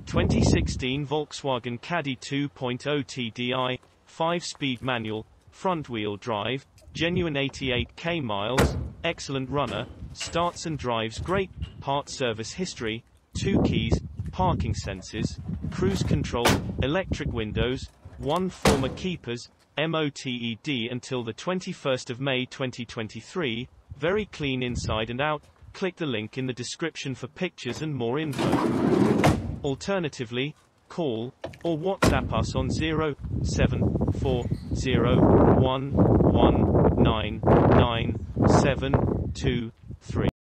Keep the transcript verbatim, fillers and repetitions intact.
twenty sixteen Volkswagen Caddy two point oh T D I, five speed manual, front-wheel drive, genuine eighty-eight K miles, excellent runner, starts and drives great, part service history, two keys, parking sensors, cruise control, electric windows, one former keepers, MOTED until the twenty-first of May twenty twenty-three, very clean inside and out. Click the link in the description for pictures and more info. Alternatively, call or WhatsApp us on zero seven four zero one one nine nine seven two three.